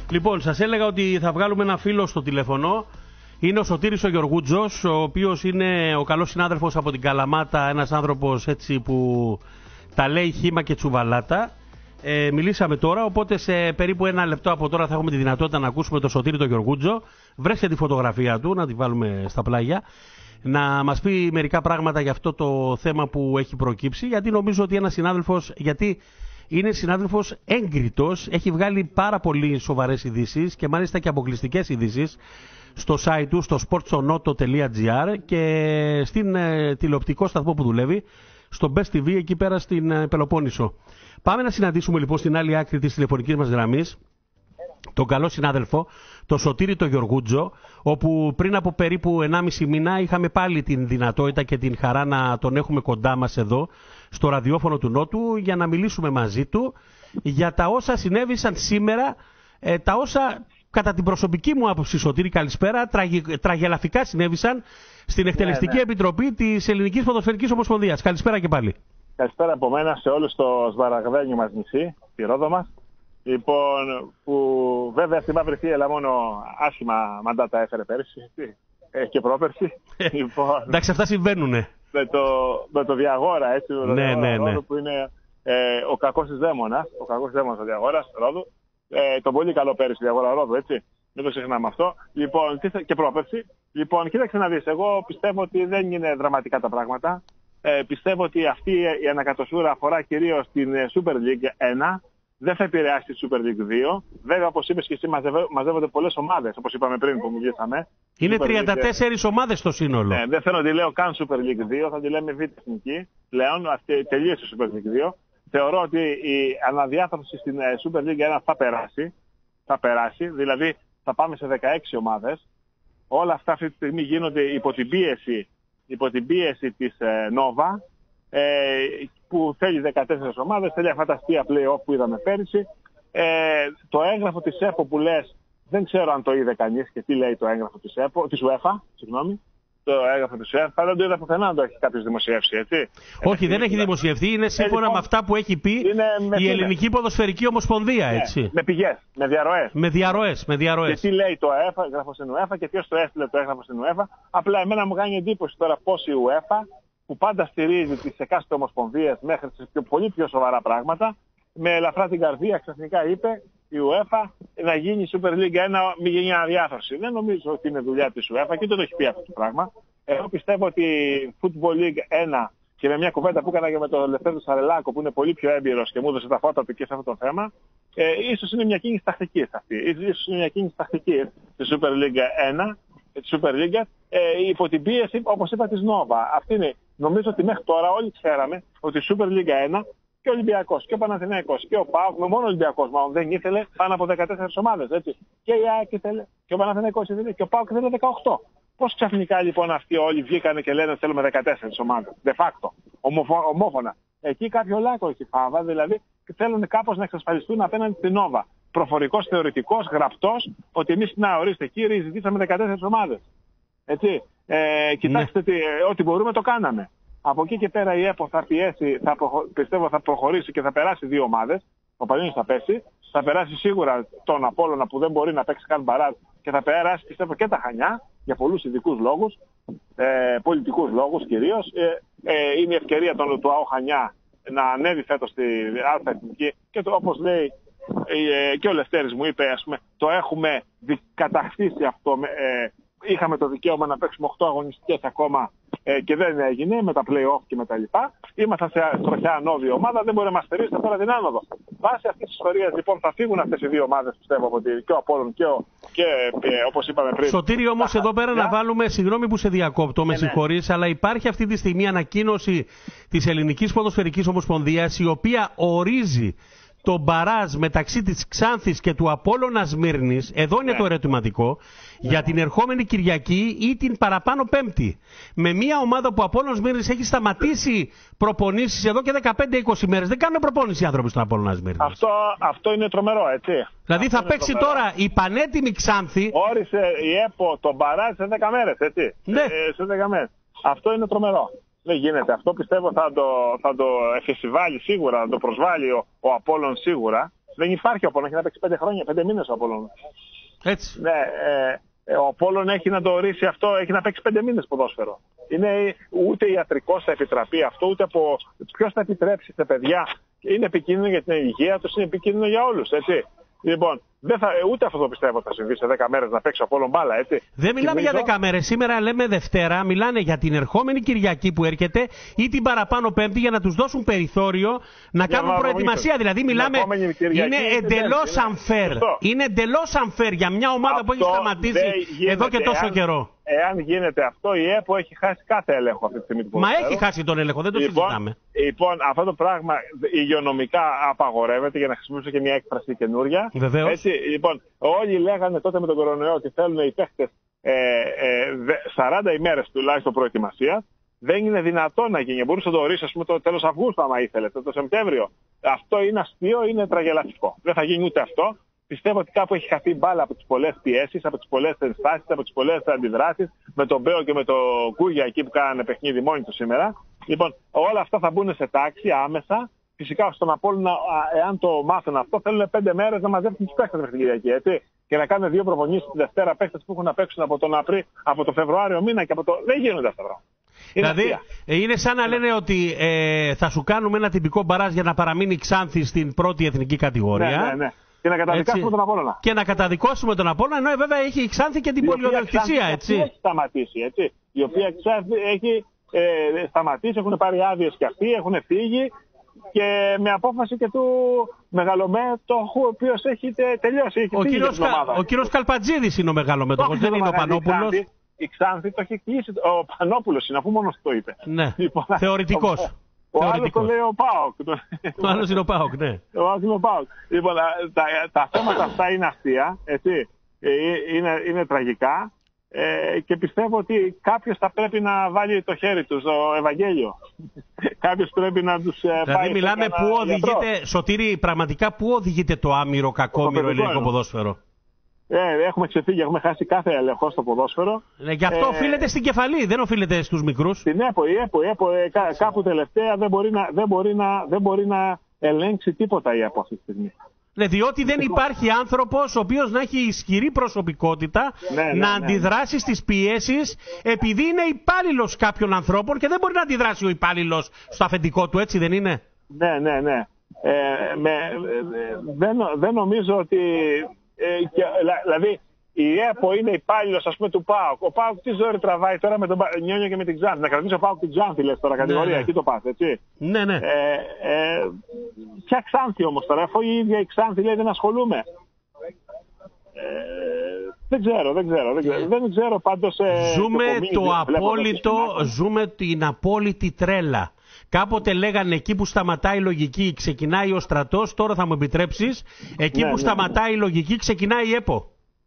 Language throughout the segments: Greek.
Λοιπόν, σας έλεγα ότι θα βγάλουμε ένα φίλο στο τηλέφωνο. Είναι ο Σωτήρης ο Γεωργούτζος, ο οποίος είναι ο καλός συνάδελφος από την Καλαμάτα, ένας άνθρωπος έτσι που τα λέει χύμα και τσουβαλάτα. Μιλήσαμε τώρα, οπότε σε περίπου ένα λεπτό από τώρα θα έχουμε τη δυνατότητα να ακούσουμε τον Σωτήρη τον Γεωργούτζο. Βρέστε τη φωτογραφία του, να τη βάλουμε στα πλάγια, να μας πει μερικά πράγματα για αυτό το θέμα που έχει προκύψει, γιατί νομίζω ότι ένας συνάδελφος, γιατί είναι συνάδελφος έγκριτος, έχει βγάλει πάρα πολύ σοβαρές ειδήσεις και μάλιστα και αποκλειστικές ειδήσεις στο site του, στο sportsonoto.gr και στην τηλεοπτικό σταθμό που δουλεύει, στο Best TV εκεί πέρα στην Πελοπόννησο. Πάμε να συναντήσουμε λοιπόν στην άλλη άκρη της τηλεφωνικής μας γραμμής τον καλό συνάδελφο, τον Σωτήρη τον Γεωργούτζο, όπου πριν από περίπου 1,5 μήνα είχαμε πάλι την δυνατότητα και την χαρά να τον έχουμε κοντά μας εδώ, στο ραδιόφωνο του Νότου, για να μιλήσουμε μαζί του για τα όσα συνέβησαν σήμερα, τα όσα κατά την προσωπική μου άποψη, Σωτήρη, καλησπέρα, τραγελαφικά συνέβησαν στην Εκτελεστική Επιτροπή της Ελληνικής Ποδοσφαιρικής Ομοσπονδίας. Καλησπέρα και πάλι. Καλησπέρα από μένα σε όλους στο σμαραγδένιο μας νησί, τη Ρόδο μας. Λοιπόν, που βέβαια στη Μαύρη Θύελλα μόνο άσχημα μαντάτα έφερε πέρυσι και πρόπερσι. Λοιπόν, εντάξει, αυτά συμβαίνουνε. Με το Διαγόρα, έτσι, ναι. Ρόδο, που είναι ο κακός της Δαίμονας, ο Διαγόρας Ρόδου. Το πολύ καλό πέρυσι Διαγόρα Ρόδου, έτσι. Δεν το ξεχνάμε αυτό. Λοιπόν, και πρόπερσι. Λοιπόν, κοίταξε να δεις, εγώ πιστεύω ότι δεν είναι δραματικά τα πράγματα. Πιστεύω ότι αυτή η ανακατοσούρα αφορά κυρίως την Super League 1. Δεν θα επηρεάσει τη Super League 2. Βέβαια, όπως είπες και εσύ, μαζεύονται πολλές ομάδες, όπως είπαμε πριν που μιλήσαμε. Είναι 34 ομάδες στο σύνολο. Δεν θέλω να τη λέω καν Super League 2, θα τη λέμε Β' Εθνική. Πλέον, τελείωσε η Super League 2. Θεωρώ ότι η αναδιάθρωση στην Super League 1 θα περάσει. Δηλαδή, θα πάμε σε 16 ομάδες. Όλα αυτά αυτή τη στιγμή γίνονται υπό την πίεση της Nova, που θέλει 14 ομάδες, θέλει αυτά τα αστεία play-off που είδαμε πέρυσι. Το έγγραφο της ΕΠΟ που λες, δεν ξέρω αν το είδε κανείς και τι λέει το έγγραφο της UEFA, συγγνώμη. Το έγγραφο της UEFA δεν το είδα πουθενά να το έχει κάποιος δημοσιεύσει, έτσι. Όχι, δεν έχει δημοσιευθεί, είναι σύμφωνα με αυτά που έχει πει η Ελληνική Ποδοσφαιρική Ομοσπονδία, έτσι. Με πηγές, με διαρροές. Με διαρροές. Και τι λέει το έγγραφο στην UEFA και ποιος το έστειλε το έγγραφο στην UEFA. Απλά εμένα μου κάνει εντύπωση τώρα πώς η UEFA, που πάντα στηρίζει τις εκάστοτε ομοσπονδίες μέχρι σε πολύ πιο σοβαρά πράγματα, με ελαφρά την καρδία ξαφνικά είπε η UEFA να γίνει η Super League 1, μην γίνει αναδιάθρωση. Δεν νομίζω ότι είναι δουλειά της UEFA και δεν το έχει πει αυτό το πράγμα. Εγώ πιστεύω ότι η Football League 1, και με μια κουβέντα που έκανα και με τον Λευτέρη Σαρελάκο, που είναι πολύ πιο έμπειρος και μου έδωσε τα φώτα του και σε αυτό το θέμα, ίσως είναι μια κίνηση τακτικής αυτή. Ίσως είναι μια κίνηση τακτική της Super League 1, της Super League, υπό την πίεση, όπως είπα, της Nova. Αυτή είναι. Νομίζω ότι μέχρι τώρα όλοι ξέραμε ότι η Super League 1 και ο Ολυμπιακός και ο Παναθηναϊκός και ο ΠΑΟΚ, μόνο ο Ολυμπιακός μάλλον δεν ήθελε πάνω από 14 ομάδες, έτσι. Και η ΑΕΚ ήθελε, και ο Παναθηναϊκός ήθελε, και ο ΠΑΟΚ ήθελε 18. Πώς ξαφνικά λοιπόν αυτοί όλοι βγήκανε και λένε θέλουμε 14 ομάδες, de facto, ομόφωνα. Εκεί κάποιο λάκκο έχει φάβα, δηλαδή θέλουν κάπως να εξασφαλιστούν απέναντι στην Nova. Προφορικός, θεωρητικός, γραπτός, ότι εμείς να ορίστε κύριοι, ζητήσαμε 14 ομάδες. Έτσι. Κοιτάξτε ό,τι μπορούμε το κάναμε. Από εκεί και πέρα η ΕΠΟ θα πιέσει, πιστεύω θα προχωρήσει και θα περάσει 2 ομάδες. Ο Πανιόνιος θα πέσει. Θα περάσει σίγουρα τον Απόλλωνα που δεν μπορεί να παίξει καν μπαράζ και θα περάσει πιστεύω και τα Χανιά για πολλούς ειδικούς λόγους, πολιτικούς λόγους κυρίως. Είναι η ευκαιρία του ΑΟ Χανιά να ανέβει φέτος στη Α' Εθνική και όπως λέει και ο Λευτέρης μου είπε, ας πούμε, το έχουμε κατακτήσει αυτό. Είχαμε το δικαίωμα να παίξουμε 8 αγωνιστικές ακόμα και δεν έγινε με τα play-off και με τα λοιπά. Ήμασταν σε τροχιά ανώδη ομάδα, δεν μπορεί να μας στερήσει τώρα την άνοδο. Βάσει αυτής της ιστορίας λοιπόν θα φύγουν αυτές οι 2 ομάδες, πιστεύω, από και ο Απόλλων και όπως είπαμε πριν. Σωτήρη, όμως εδώ πέρα να βάλουμε, συγγνώμη που σε διακόπτω, με συγχωρείς, αλλά υπάρχει αυτή τη στιγμή ανακοίνωση της Ελληνικής Ποδοσφαιρικής Ομοσπονδίας, η οποία ορίζει το μπαράζ μεταξύ της Ξάνθης και του Απόλλωνα Σμύρνης, εδώ είναι το ερωτηματικό, για την ερχόμενη Κυριακή ή την παραπάνω Πέμπτη. Με μια ομάδα που ο Απόλλωνας Σμύρνης έχει σταματήσει προπονήσεις εδώ και 15-20 μέρες. Δεν κάνουν προπόνηση οι άνθρωποι στον Απόλλωνα Σμύρνης. Αυτό είναι τρομερό, έτσι. Δηλαδή θα παίξει τώρα η πανέτοιμη Ξάνθη. Όρισε η ΕΠΟ τον μπαράζ σε 10 μέρες, έτσι. Ναι. Σε 10 μέρες. Αυτό είναι τρομερό. Δεν γίνεται. Αυτό πιστεύω θα το εφεσιβάλει σίγουρα, θα το προσβάλλει ο Απόλλων σίγουρα. Δεν υπάρχει ο Απόλλων, έχει να παίξει 5 χρόνια, 5 μήνες ο Απόλλων. Έτσι. Ναι, ο Απόλλων έχει να το ορίσει αυτό, έχει να παίξει 5 μήνες ποδόσφαιρο. Είναι ούτε ιατρικός θα επιτραπεί αυτό, ούτε από ποιος θα επιτρέψει σε παιδιά. Είναι επικίνδυνο για την υγεία τους, είναι επικίνδυνο για όλους, έτσι. Λοιπόν, ούτε αυτό το πιστεύω θα συμβεί σε 10 μέρες να παίξει ο Απόλλων μπάλα, έτσι. Δεν μιλάμε για 10 μέρες. Σήμερα λέμε Δευτέρα, μιλάνε για την ερχόμενη Κυριακή που έρχεται ή την παραπάνω Πέμπτη για να τους δώσουν περιθώριο να κάνουν προετοιμασία. Δηλαδή, μιλάμε. Είναι εντελώς unfair. Είναι εντελώς unfair για μια ομάδα που έχει σταματήσει εδώ και τόσο καιρό. Εάν γίνεται αυτό, η ΕΠΟ έχει χάσει κάθε έλεγχο αυτή τη στιγμή. Μα έχει χάσει τον έλεγχο, δεν το συζητάμε. Λοιπόν, αυτό το πράγμα υγειονομικά απαγορεύεται, για να χρησιμοποιήσω και μια έκφραση καινούρια. Βεβαίως. Λοιπόν, όλοι λέγανε τότε με τον κορονοϊό ότι θέλουν οι παίχτες 40 ημέρες τουλάχιστον προετοιμασία. Δεν είναι δυνατόν να γίνει. Μπορούσε να το ορίσει, ας πούμε, το τέλος Αυγούστου, άμα ήθελε, το Σεπτέμβριο. Αυτό είναι αστείο, είναι τραγελαφικό. Δεν θα γίνει ούτε αυτό. Πιστεύω ότι κάπου έχει χαθεί μπάλα από τις πολλές πιέσεις, από τις πολλές ενστάσεις, από τις πολλές αντιδράσεις, με τον Μπέο και με τον Κούγια εκεί που κάνανε παιχνίδι μόνοι του σήμερα. Λοιπόν, όλα αυτά θα μπουν σε τάξη άμεσα. Φυσικά στον Απόλλωνα, εάν το μάθουν αυτό, θέλουν 5 μέρες να μαζεύουν τους παίκτες μέχρι την Κυριακή, έτσι. Και να κάνουν 2 προπονήσεις τη Δευτέρα, παίκτες που έχουν να παίξουν από το Φεβρουάριο μήνα και από το. Δεν γίνονται αυτά πράγματα. Δηλαδή, είναι σαν να λένε ότι θα σου κάνουμε ένα τυπικό μπαράζ για να παραμείνει η Ξάνθη στην πρώτη εθνική κατηγορία. Ναι. Και να καταδικάσουμε τον Απόλλωνα. Και να καταδικάσουμε τον Απόλλωνα, ενώ βέβαια έχει η Ξάνθη και την πολιοδοτησία, έτσι. Έχει σταματήσει, έτσι. Η οποία έχει σταματήσει, έχουν πάρει άδειες και αυτοί, έχουν φύγει και με απόφαση και του μεγαλομέτωχου, ο οποίος έχει τελειώσει. Ο κύριος Καλπατζίδης είναι ο μεγαλομέτωχος, δεν είναι ο Πανόπουλος. Η Ξάνθη το έχει κλείσει. Ο Πανόπουλος είναι, αφού μόνος το είπε. Ναι, θεωρητικός. Ο άλλος το λέει ο ΠΑΟΚ. Ο άλλος είναι ο ΠΑΟΚ, ναι. Ο άλλος είναι ο ΠΑΟΚ. Λοιπόν, τα θέματα αυτά είναι αστεία, έτσι. Είναι τραγικά. Και πιστεύω ότι κάποιος θα πρέπει να βάλει το χέρι του στο Ευαγγέλιο. Κάποιος πρέπει να τους πάει. Δηλαδή μιλάμε πού οδηγείται, Σωτήρη, πραγματικά πού οδηγείται το άμυρο κακόμυρο ελληνικό ποδόσφαιρο. Έχουμε ξεφύγει, έχουμε χάσει κάθε έλεγχο στο ποδόσφαιρο. Γι' αυτό οφείλεται στην κεφαλή, δεν οφείλεται στους μικρούς. Στην ΕΠΟ, η ΕΠΟ κάπου τελευταία δεν μπορεί να ελέγξει τίποτα η ΕΠΟ αυτή τη στιγμή. Διότι δεν υπάρχει άνθρωπος ο οποίος να έχει ισχυρή προσωπικότητα να αντιδράσει στις πιέσεις, επειδή είναι υπάλληλος κάποιων ανθρώπων και δεν μπορεί να αντιδράσει ο υπάλληλος στο αφεντικό του, έτσι δεν είναι? Ναι. Δεν νομίζω ότι. Δηλαδή, η ΕΠΟ είναι υπάλληλος, ας πούμε, του ΠΑΟΚ. Ο ΠΑΟΚ τι ζόρι τραβάει τώρα με τον Νιόνιο και με την Ξάνθη. Να κρατήσει ο ΠΑΟΚ την Ξάνθη, λες τώρα, κατηγορία, εκεί το πας, έτσι. Ναι. Ποια Ξάνθη όμως τώρα, αφού η ίδια η Ξάνθη λέει δεν ασχολούμαι. Δεν ξέρω πάντως. Ζούμε την απόλυτη τρέλα. Κάποτε λέγανε εκεί που σταματάει η λογική ξεκινάει ο στρατός, τώρα θα μου επιτρέψεις, εκεί που σταματάει η λογική ξεκινάει η ΕΠΟ.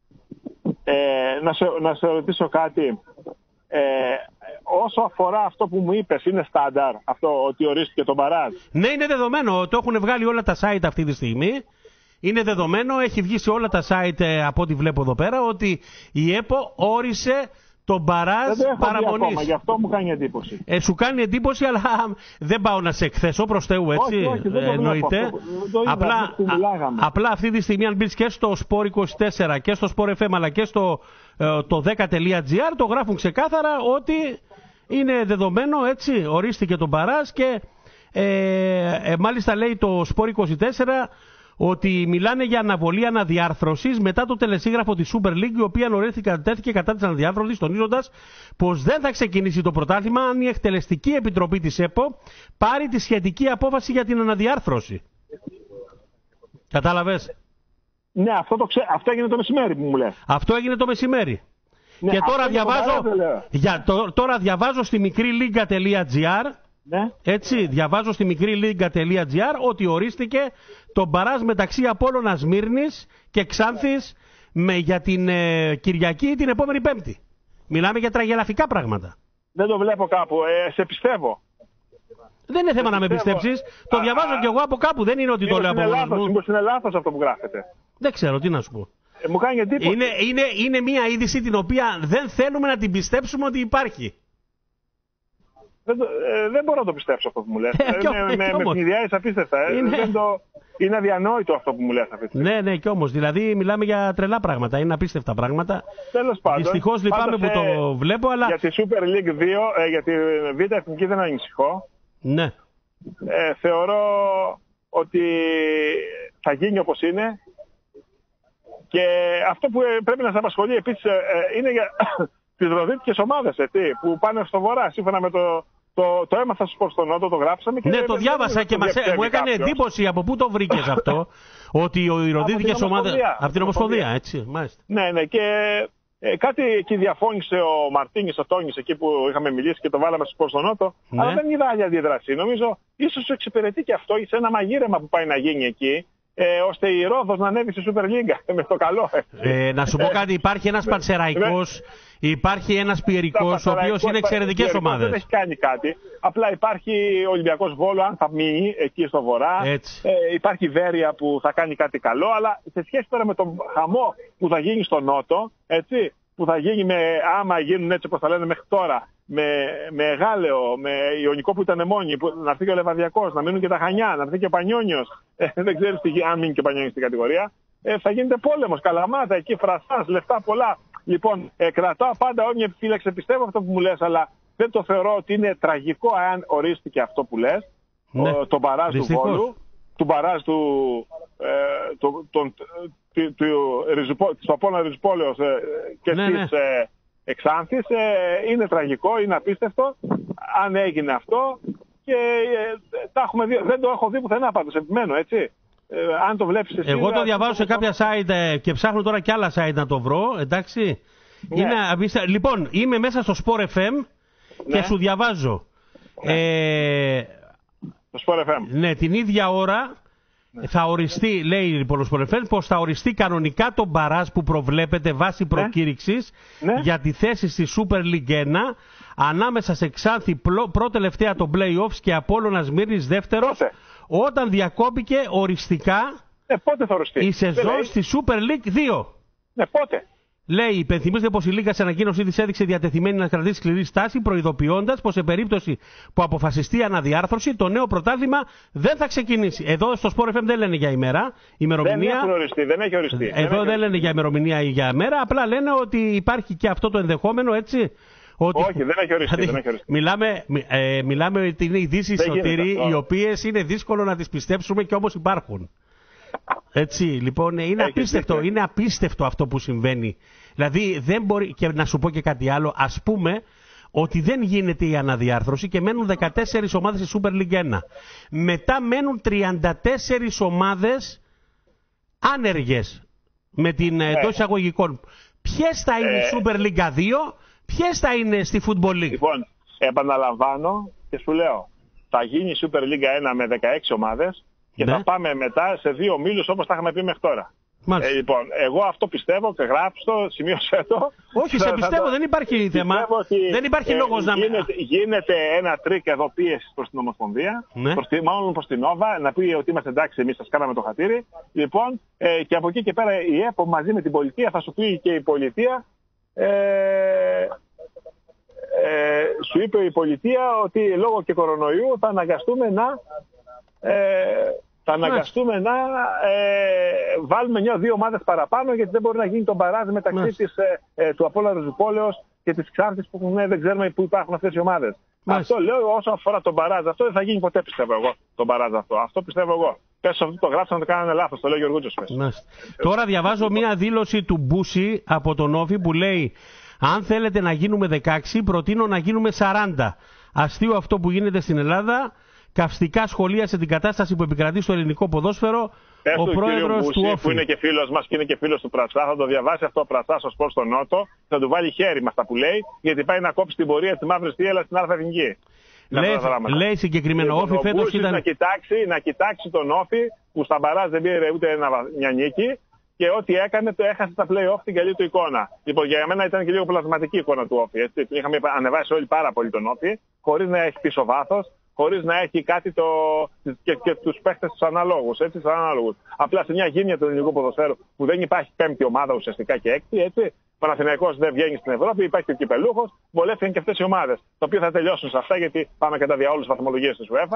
Να σε ρωτήσω κάτι. Όσο αφορά αυτό που μου είπες, είναι στάνταρ αυτό ότι ορίστηκε το μπαράζ? Ναι, είναι δεδομένο. Το έχουν βγάλει όλα τα site αυτή τη στιγμή. Είναι δεδομένο, έχει βγει σε όλα τα site από ό,τι βλέπω εδώ πέρα, ότι η ΕΠΟ όρισε το μπαράζ παραμονής. Γι' αυτό μου κάνει εντύπωση. Σου κάνει εντύπωση, αλλά δεν πάω να σε εκθέσω προς Θεού, έτσι. Όχι, εννοείται. Απλά αυτή τη στιγμή, αν μπεις και στο Sport 24 και στο Sport FM αλλά και στο το 10.gr, το γράφουν ξεκάθαρα ότι είναι δεδομένο, έτσι. Ορίστηκε το μπαράζ και μάλιστα λέει το Sport 24 ότι μιλάνε για αναβολή αναδιάρθρωσης μετά το τελεσίγραφο της Super League, η οποία κατέθηκε κατά της αναδιάρθρωσης, τονίζοντας πως δεν θα ξεκινήσει το πρωτάθλημα αν η εκτελεστική επιτροπή της ΕΠΟ πάρει τη σχετική απόφαση για την αναδιάρθρωση. Κατάλαβες? Ναι, αυτό έγινε το μεσημέρι που μου λες. Αυτό έγινε το μεσημέρι. Ναι, και τώρα διαβάζω στη μικρή λίγκα.gr. Ναι. Έτσι, διαβάζω στη μικρή λίγκα.gr ότι ορίστηκε το μπαράζ μεταξύ Απόλλωνα Σμύρνης και Ξάνθης για την Κυριακή ή την επόμενη Πέμπτη. Μιλάμε για τραγελαφικά πράγματα. Δεν το βλέπω κάπου. Σε πιστεύω. Δεν είναι θέμα να με πιστέψεις. Το διαβάζω κι εγώ από κάπου. Δεν είναι ότι το λέω από μόνος μου. Μήπως είναι λάθος αυτό που γράφετε? Δεν ξέρω, τι να σου πω. Μου κάνει εντύπωση. Είναι μια είδηση την οποία δεν θέλουμε να την πιστέψουμε ότι υπάρχει. Δεν μπορώ να το πιστέψω αυτό που μου λες. Με την ιδέα απίστευτα. Είναι αδιανόητο αυτό που μου λες αυτή τη στιγμή. Ναι, κι όμως. Δηλαδή μιλάμε για τρελά πράγματα. Είναι απίστευτα πράγματα. Τέλος πάντων. Δυστυχώς λυπάμαι που το βλέπω, αλλά. Για τη Super League 2, για τη Β' Εθνική δεν ανησυχώ. Ναι. Θεωρώ ότι θα γίνει όπως είναι. Και αυτό που πρέπει να σας απασχολεί επίσης είναι για τις ροδίτικες ομάδες που πάνε στο βορρά. Σύμφωνα με το έμαθα στο Νότο, το γράψαμε. Και ναι, το διάβασα και μου έκανε εντύπωση από πού το βρήκες αυτό. Ότι οι ροδίτικες ομάδες. Από την Ομοσπονδία, έτσι. Μάλιστα. Ναι, και κάτι εκεί διαφώνησε ο Μαρτίνης, ο Τόνης, εκεί που είχαμε μιλήσει και το βάλαμε στο Νότο. Ναι. Αλλά δεν είδα άλλη αντίδραση. Νομίζω ίσως εξυπηρετεί και αυτό σε ένα μαγείρεμα που πάει να γίνει εκεί. Ώστε η Ρόδος να ανέβει στη Super League με το καλό. Να σου πω κάτι, υπάρχει ένας Πανσεραϊκός, υπάρχει ένας Πιερικός, ο οποίος είναι εξαιρετικές ομάδες. Δεν έχει κάνει κάτι. Απλά υπάρχει ο Ολυμπιακός Βόλο, αν θα μείνει εκεί στο βορρά. Υπάρχει Βέρεια που θα κάνει κάτι καλό. Αλλά σε σχέση τώρα με τον χαμό που θα γίνει στο Νότο, έτσι, που θα γίνει άμα γίνουν έτσι όπως θα λένε μέχρι τώρα, με Γάλεο, με Ιωνικό που ήταν μόνοι, να έρθει και ο Λεβαδιακός, να μείνουν και τα Χανιά, να έρθει και ο Πανιόνιος. Δεν ξέρεις αν μείνει και ο Πανιόνιος στην κατηγορία. Θα γίνεται πόλεμος, Καλαμάτα, εκεί Φρασάς, λεφτά πολλά. Λοιπόν, κρατάω πάντα όλη επιφύλαξη, πιστεύω αυτό που μου λες, αλλά δεν το θεωρώ ότι είναι τραγικό αν ορίστηκε αυτό που λες. Ναι. Το μπαράζ του Βόλου, του μπαράζ του Απόλλωνα Ριζουπόλεως και της Εξάνθης. Είναι τραγικό, είναι απίστευτο αν έγινε αυτό και τα έχουμε δει. Δεν το έχω δει πουθενά πάντως, επιμένω, έτσι. Αν το βλέπεις εσύ. Εγώ το διαβάζω σε κάποια site και ψάχνω τώρα κι άλλα site να το βρω, εντάξει. Ναι. Είναι λοιπόν, είμαι μέσα στο Sport FM και σου διαβάζω. Το Sport FM. Ναι, την ίδια ώρα θα οριστεί, λέει λοιπόν ο Sport FM, πως θα οριστεί κανονικά το μπαράζ που προβλέπεται βάσει προκήρυξης για τη θέση στη Super League 1 ανάμεσα σε Ξάνθη πρώτη-τελευταία των play-offs και Απόλλωνας Μύρνης δεύτερος, όταν διακόπηκε οριστικά πότε θα οριστεί η σεζόν στη Super League 2. Πότε. Λέει, υπενθυμίζεται πως η Λίγκα σε ανακοίνωσή της έδειξε διατεθειμένη να κρατήσει σκληρή στάση, προειδοποιώντας πως σε περίπτωση που αποφασιστεί αναδιάρθρωση, το νέο πρωτάθλημα δεν θα ξεκινήσει. Εδώ στο Sport FM δεν λένε για ημέρα, ημερομηνία. Δεν έχει οριστεί. Εδώ δεν λένε για ημερομηνία ή για μέρα, απλά λένε ότι υπάρχει και αυτό το ενδεχόμενο, έτσι. Όχι, δεν έχει οριστεί. Μιλάμε ότι είναι ειδήσεις, Σωτήρη, οι οποίες είναι δύσκολο να τις πιστέψουμε και όμως υπάρχουν. Έτσι, λοιπόν, είναι απίστευτο αυτό που συμβαίνει. Δηλαδή, δεν μπορεί, και να σου πω και κάτι άλλο, ας πούμε ότι δεν γίνεται η αναδιάρθρωση και μένουν 14 ομάδες στη Super League 1. Μετά μένουν 34 ομάδες άνεργες, με την εντός εισαγωγικών. Ποιες θα είναι η Super League 2, ποιες θα είναι στη Football League. Λοιπόν, επαναλαμβάνω και σου λέω, θα γίνει η Super League 1 με 16 ομάδες. Και θα πάμε μετά σε 2 ομίλους όπως τα είχαμε πει μέχρι τώρα. Λοιπόν, εγώ αυτό πιστεύω και γράψω το, σημείωσέ το. Όχι, σε πιστεύω, δεν υπάρχει θέμα. Δεν υπάρχει λόγος να γίνεται ένα τρίκ εδώ πίεση προς την Ομοσπονδία, μάλλον προς την Όβα, να πει ότι είμαστε εντάξει, εμείς σας κάναμε το χατήρι. Λοιπόν, και από εκεί και πέρα η ΕΠΟ μαζί με την πολιτεία θα σου πει και η πολιτεία. Σου είπε η πολιτεία ότι λόγω και κορονοϊού θα αναγκαστούμε να βάλουμε 2 ομάδες παραπάνω, γιατί δεν μπορεί να γίνει το μπαράζ μεταξύ του Απόλλωνα Ριζουπόλεως και της Ξάνθης που δεν ξέρουμε πού υπάρχουν αυτές οι ομάδες. Αυτό λέω όσον αφορά το μπαράζ. Αυτό δεν θα γίνει ποτέ, πιστεύω εγώ, το μπαράζ αυτό. Αυτό πιστεύω εγώ. Πες αυτό το γράψαν να το κάνανε λάθος, το λέει ο Γεωργούτσος. Τώρα διαβάζω μια δήλωση του Μπούση από τον Όφη που λέει: αν θέλετε να γίνουμε 16, προτείνω να γίνουμε 40. Αστείο αυτό που γίνεται στην Ελλάδα. Καυστικά σχολίασε την κατάσταση που επικρατεί στο ελληνικό ποδόσφαιρο ο πρόεδρος του Όφη. Που είναι και φίλος μας και είναι και φίλος του Πρατσά, θα το διαβάσει αυτό ο Πρατσά στο Σπορ στο Νότο, θα του βάλει χέρι με αυτά που λέει, γιατί πάει να κόψει την πορεία τη μαύρη θύελα στην Αλφα Εθνική. Λέει συγκεκριμένο Όφη φέτος ήταν. Να κοιτάξει τον Όφη που στα μπαράζ δεν πήρε ούτε μια νίκη. Και ό,τι έκανε το έχασε τα play-off την καλή του εικόνα. Λοιπόν, για μένα ήταν και λίγο πλασματική εικόνα του Όφη. Έτσι. Είχαμε ανεβάσει όλοι πάρα πολύ τον Όφη, χωρίς να έχει πίσω βάθος, χωρίς να έχει κάτι και τους παίχτες τους αναλόγους. Απλά σε μια γύμνια του ελληνικού ποδοσφαίρου που δεν υπάρχει 5η ομάδα ουσιαστικά και 6η, έτσι. Ο Παναθηναϊκός δεν βγαίνει στην Ευρώπη, υπάρχει και ο κυπελούχος, βολεύτηκαν και αυτές οι ομάδες. Το οποίο θα τελειώσουν σε αυτά γιατί πάμε κατά διαόλους βαθμολογίες της UEFA.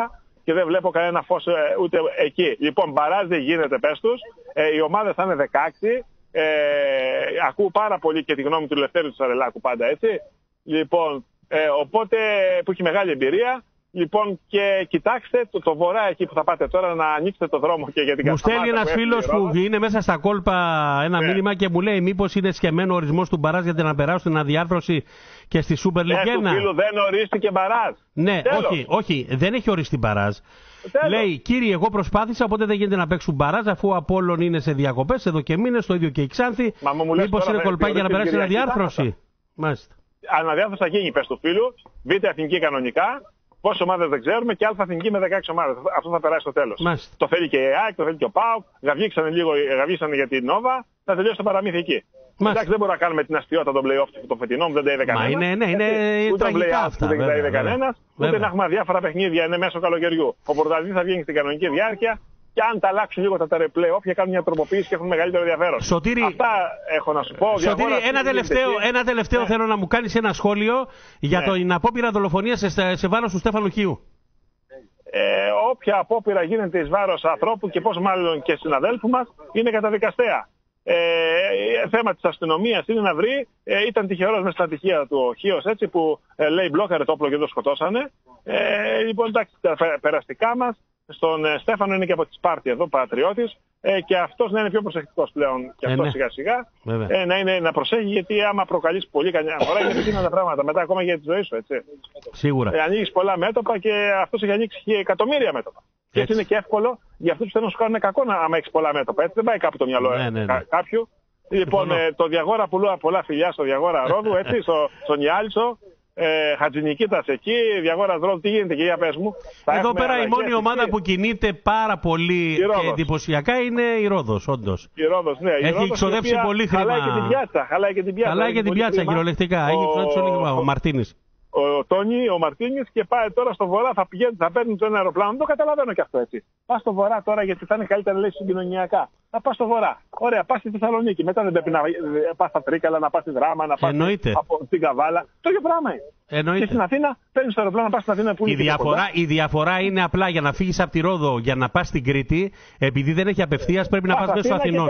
και δεν βλέπω κανένα φως ούτε εκεί. Λοιπόν, μπαράζ δεν γίνεται, πες τους. Οι ομάδες θα είναι 16. Ακούω πάρα πολύ και τη γνώμη του Λευτέρη του Σαρελάκου πάντα, έτσι. Λοιπόν, οπότε που έχει μεγάλη εμπειρία. Λοιπόν, και κοιτάξτε το βορρά εκεί που θα πάτε τώρα, να ανοίξετε το δρόμο και για την Κασταμάτα. Μου στέλνει ένας φίλος που είναι μέσα στα κόλπα ένα μήνυμα και μου λέει μήπως είναι σχεμένο ο ορισμός του μπαράζ για να περάσουν στην αναδιάρθρωση και στη Super League 1. Του φίλου δεν ορίστηκε μπαράζ. Ναι, όχι, δεν έχει οριστεί μπαράζ. Λέει, κύριε, εγώ προσπάθησα, οπότε δεν γίνεται να παίξουν μπαράζ αφού ο Απόλλων είναι σε διακοπές εδώ και μήνες, το ίδιο και η Ξάνθη. Μήπως είναι κολπάκι για να περάσει στην αναδιάρθρωση. Μάλιστα. Αναδιάρθρωση θα γίνει, πες του φίλου, Β' εθνική κανονικά. Πόσες ομάδες δεν ξέρουμε και Α' εθνική με 16 ομάδες. Αυτό θα περάσει στο τέλος. Το θέλει και η ΑΕΚ, το θέλει και ο ΠΑΟΚ. Γαβγίξανε για την Νόβα. Θα τελειώσει το παραμύθι εκεί. Εντάξει, δεν μπορούμε να κάνουμε την αστείωτα των play-off του το φετινό που δεν τα είδε κανένα. Είναι τραγικά αυτά. Δεν τα είδε κανένα. Ούτε να έχουμε διάφορα παιχνίδια, είναι μέσω καλοκαιριού. Ο πρωταθλητής θα βγαίνει στην κανονική διάρκεια. Και αν τα αλλάξουν λίγο τα play-off και κάνουν μια τροποποίηση και έχουν μεγαλύτερο ενδιαφέρον. Σωτήρη, αυτά έχω να σου πω. Σωτήρη, ένα τελευταίο θέλω να μου κάνεις ένα σχόλιο για την απόπειρα δολοφονίας σε βάρος του Στέφανου Χίου. Όποια απόπειρα γίνεται εις βάρος ανθρώπου και πώς μάλλον και συναδέλφου μας είναι καταδικαστέα. Θέμα της αστυνομίας είναι να βρει. Ήταν τυχερός με στα στοιχεία του ο Χίος, έτσι, που λέει μπλόκαρε το όπλο και το σκοτώσανε. Λοιπόν, εντάξει, τα περαστικά μας. Στον Στέφανο είναι και από τη Σπάρτη εδώ, πατριώτης, και αυτός να είναι πιο προσεκτικός πλέον. Και αυτό σιγά σιγά να προσέχει, γιατί άμα προκαλείς πολύ κανένα φορά είναι επικίνδυνα τα πράγματα. Μετά ακόμα για τη ζωή σου, έτσι. Σίγουρα. Ανοίγεις πολλά μέτωπα και αυτός έχει ανοίξει εκατομμύρια μέτωπα. Και έτσι είναι και εύκολο για αυτούς που θέλουν να σου κάνουν κακό άμα έχεις πολλά μέτωπα. Έτσι δεν πάει κάπου το μυαλό κάποιου. Λοιπόν, το Διαγόρα πουλούα πολλά φιλιά στο Διαγόρα Ρόδου, έτσι, στον Ιάλισο. Χατζηνικίτας εκεί, Διαγόρας Ρόδου, τι γίνεται και για πες μου. Εδώ πέρα η μόνη ομάδα που κινείται πάρα πολύ και εντυπωσιακά είναι η Ρόδος, όντως. Η Ρόδος, ναι. Έχει ξοδέψει πολύ χρήμα. Χαλάει και την πιάτσα. Χαλάει και την πιάτσα κυριολεκτικά. Έχει ξοδέψει πολύ χρήμα ο Μαρτίνης. Ο Μαρτίνης και πάει τώρα στο βορρά, θα παίρνει το ένα αεροπλάνο. Δεν το καταλαβαίνω κι αυτό, έτσι. Πας στο βορρά τώρα γιατί θα είναι καλύτερα, λέει, συγκοινωνιακά. Θα πας στο βορρά. Ωραία, πας στη Θεσσαλονίκη. Μετά δεν πρέπει να πας στα Τρίκαλα, να πας στη Δράμα, να πας στην Καβάλα. Το ίδιο πράγμα είναι. Και στην Αθήνα παίρνεις το αεροπλάνο να πας στην Αθήνα που είναι. Η διαφορά είναι απλά για να φύγεις από τη Ρόδο για να πας στην Κρήτη, επειδή δεν έχει απευθείας πρέπει να πας μέσω Αθηνών.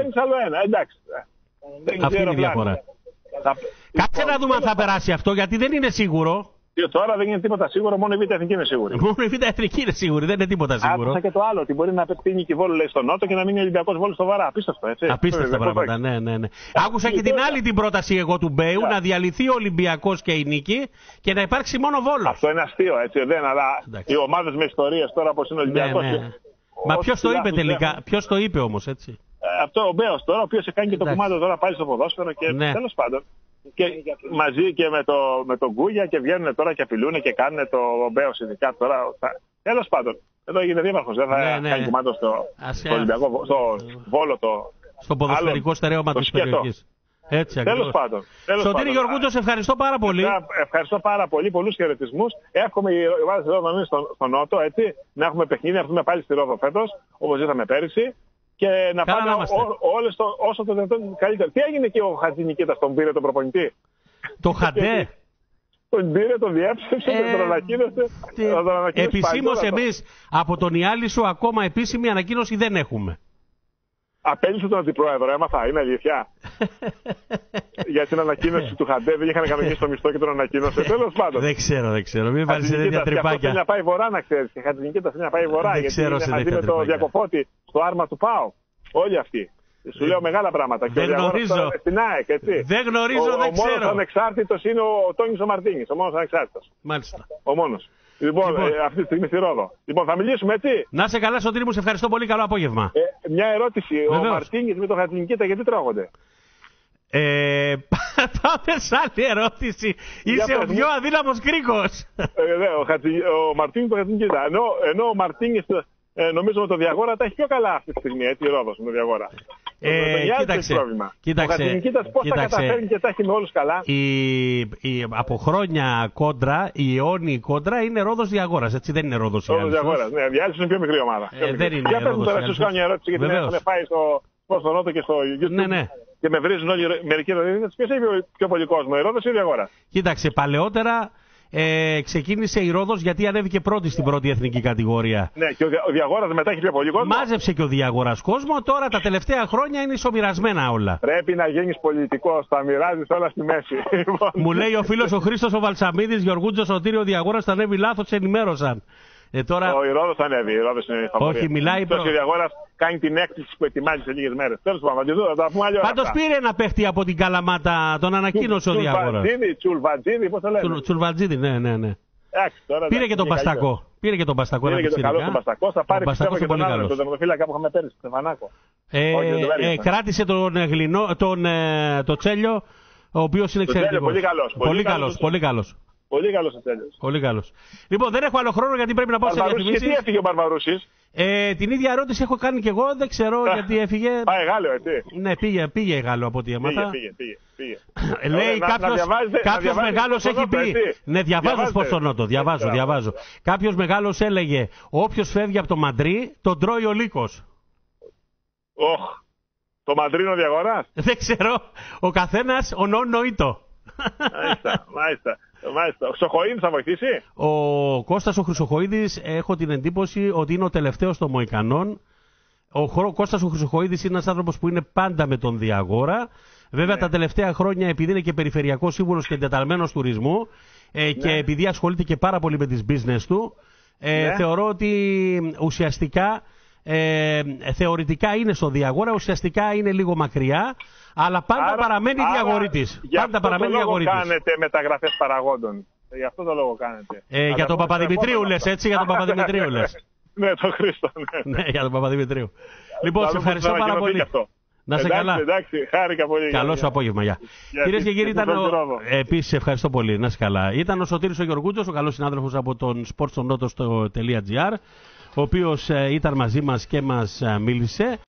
Αυτή είναι η διαφορά. Κάτσε να δούμε αν θα περάσει αυτό, γιατί δεν είναι σίγουρο. Τώρα δεν είναι τίποτα σίγουρο, μόνο η Β' Εθνική είναι σίγουρη. Μόνο η Β' Εθνική είναι σίγουρη, δεν είναι τίποτα σίγουρο. Άκουσα και το άλλο, ότι μπορεί να πέφτει η Νίκη Βόλου, λέει, στο Νότο και να μείνει ο Ολυμπιακός Βόλου στο Βαρά. Απίστευτο, έτσι. Απίστευτα πράγματα, ναι. Άκουσα και την άλλη την πρόταση εγώ του Μπέου, να διαλυθεί ο Ολυμπιακός και η Νίκη και να υπάρξει μόνο Βόλος. Αυτό είναι αστείο, έτσι, δεν, αλλά οι ομάδες με ιστορίες τώρα όπως είναι ο Ολυμπιακός. Μα ποιος το είπε τελικά, ποιος το είπε όμως, έτσι. Αυτό ο Μπέος τώρα, ο οποίος κάνει και το κουμάντο τώρα πάλι στο ποδόσφαιρο και τέλος πάντων. Και μαζί και με τον Γκούγια και βγαίνουν τώρα και απειλούν και κάνουν το Μπέος ειδικά τώρα. Τέλος πάντων, εδώ έγινε δήμαρχος, δεν θα κάνει κουμάντο στο Ολυμπιακό, στο Βόλο στο ποδοσφαιρικό στερέωμα της περιοχής. Έτσι ακριβώς. Τέλος πάντων. Σωτήρη Γεωργούτσο, σε ευχαριστώ πάρα πολύ. Ευχαριστώ πάρα πολύ, πολλούς χαιρετισμούς. Εύχομαι οι ομάδες εδώ να μείνουν στο Νότο, έτσι, να έχουμε παιχνίδι, να έρθουμε πάλι στη Ρόδο φέτος, όπως ήρθαμε πέρυσι. Και να πάμε όλες όσο το δυνατόν καλύτερα. Τι έγινε και ο Χατζηνικίτας, τον πήρε τον προπονητή. Το Χαντέ. Τον πήρε, τον διέψευσε, τον ανακοίνωσε. Επισήμως εμείς από τον Ιάλισσο ακόμα επίσημη ανακοίνωση δεν έχουμε. Απέλυσε τον αντιπρόεδρο, έμαθα, είναι αλήθεια. Για την ανακοίνωση του Χαντέ δεν είχαν κανονίσει το μισθό και τον ανακοίνωσε. Τέλος πάντων. Δεν ξέρω. Μην βάλεις τέτοια τρυπάκια. Θέλει να πάει βορρά, να ξέρεις. Και Χατζηνικίτας θέλει να πάει βορρά. Γιατί είναι μαζί με το Διακοφώτη στο άρμα του ΠΑΟ. Όλοι αυτοί. Σου λέω μεγάλα πράγματα. Δεν γνωρίζω. Στην ΑΕΚ, έτσι. Δεν γνωρίζω, δεν ξέρω. Ο μόνος ανεξάρτητος είναι ο Τόνης ο Μαρτίνης. Ο μόνος ανεξάρτητος. Μάλιστα. Ο μόνος. Λοιπόν, αυτή τη στιγμή στη Ρόδο. Λοιπόν, θα μιλήσουμε, έτσι. Να σε καλά, Σωτήρη μου, σε ευχαριστώ πολύ. Καλό απόγευμα. Μια ερώτηση. Βεβαίως. Ο Μαρτίνης με τον Χατζηνικίτα γιατί τρώγονται? Πάμε σε άλλη ερώτηση. Είσαι ο πιο αδύναμος κρίκος. Ο Μαρτίνης τον Χατζηνικίτα. Ενώ ο Μαρτίνης νομίζω με το Διαγόρα τα έχει πιο καλά αυτή τη στιγμή, έτσι, η Ρόδος με το Διαγόρα. Κοίταξε. Ο Χατζηνικίτας πώς τα καταφέρνει και τα έχει με όλους καλά. Από χρόνια κόντρα, η αιώνιη κόντρα είναι Ρόδος Διαγόρας, έτσι, δεν είναι Ρόδος Ιάλισσος. Ρόδος Διαγόρας, ναι, Διάλισσος είναι πιο μικρή ομάδα. Δεν είναι για πες μου τώρα, σου κάνω μια ερώτηση, γιατί έχουν πάει στο Νότο και στο YouTube. Ναι. Και με βρίζουν όλοι μερικοί ρωτήτες. Ποιος έχει πιο πολύ κόσμο, η Ρόδος ή η Διαγόρα? Κοίταξε, παλαιότερα ξεκίνησε η Ρόδος γιατί ανέβηκε πρώτη στην πρώτη εθνική κατηγορία. Ναι, και ο Διαγόρας μετά έχει πιο πολύ κόσμο. Μάζεψε και ο Διαγόρας κόσμο, τώρα τα τελευταία χρόνια είναι ισομοιρασμένα όλα. Πρέπει να γίνεις πολιτικός, τα μοιράζεις όλα στη μέση. Μου λέει ο φίλος ο Χρήστος ο Βαλσαμίδης, Γεωργούτζο Σωτήριο, ο Διαγόρας θα ανέβει λάθος, ενημέρωσαν. Τώρα... Η Ρόδος ανέβει, η Ρόδος είναι η φαβορία. Όχι, μιλάει ο Διαγόρας κάνει την έκπληξη που ετοιμάζει σε λίγες μέρες. Τέλος πάντων, θα τα πούμε άλλη ώρα. Πάντως πήρε ένα παίχτη από την Καλαμάτα, τον ανακοίνωσε ο Διαγόρας. Τσουλβατζίδη, πώς το λένε. Τσουλβατζίδη, ναι. Πήρε και τον Παστακό. Πήρε και τον Παστακό. Πήρε και τον καλό τον Παστακό. Θα πάρει πιστεύω και τον άλλο, τον τερματοφύλακα που είχαμε πέρυσι, τον Στεφανάκο. Κράτησε τον Τσέλιο, ο οποίος είναι εξαιρετικός. Πολύ καλός. Πολύ καλός ο Τσέλιος. Πολύ καλός. Λοιπόν, δεν έχω άλλο χρόνο γιατί πρέπει να πάω σε διαφημίσεις. Γιατί έφυγε ο Μπαρβαρούσης. Την ίδια ερώτηση έχω κάνει και εγώ, δεν ξέρω γιατί έφυγε. Πάει Γάλλο, έτσι. Ναι, πήγε Γάλλο από ό,τι έμαθα. Πήγε. Λέει κάποιος μεγάλος έχει πει. Ναι, διαβάζω Σπορτσονότο, διαβάζω. Κάποιος μεγάλος έλεγε, όποιος φεύγει από το Μαντρί, τον τρώει ο λύκος. Το Μαντρί είναι ο Διαγόρας. Δεν ξέρω, ο καθένας νοήτο. Μάλιστα. Ο Χρυσοχοΐδης θα βοηθήσει. Ο Κώστας ο Χρυσοχοΐδης έχω την εντύπωση ότι είναι ο τελευταίος των Μοϊκανών. Ο Κώστας ο Χρυσοχοΐδης είναι ένας άνθρωπος που είναι πάντα με τον Διαγόρα. Βέβαια τα τελευταία χρόνια, επειδή είναι και περιφερειακός σύμβουλος και εντεταλμένος τουρισμού και επειδή ασχολείται και πάρα πολύ με τις business του, θεωρώ ότι ουσιαστικά θεωρητικά είναι στο Διαγόρα, ουσιαστικά είναι λίγο μακριά, αλλά πάντα παραμένει διαγορήτης. Πάντα παραμένει διαγορήτης. Γι' αυτό το λόγο κάνετε μεταγραφές παραγόντων. Γι' αυτό το λόγο κάνετε. Για τον Παπαδημητρίου λες, έτσι, για τον Παπαδημητρίου λες. Ναι, τον Χρήστο. Ναι, για τον Παπαδημητρίου. Λοιπόν, σε ευχαριστώ πάρα πολύ. Να σε καλά. Εντάξει, χάρηκα πολύ. Καλό σου απόγευμα, γεια. Κυρίες και κύριοι, επίσης ευχαριστώ πολύ. Να σε καλά. Ήταν ο Σωτήρης ο Γεωργούτζος, ο καλός συνάδελφος από τον sportsonotos.gr, ο οποίος ήταν μαζί μας και μας μίλησε.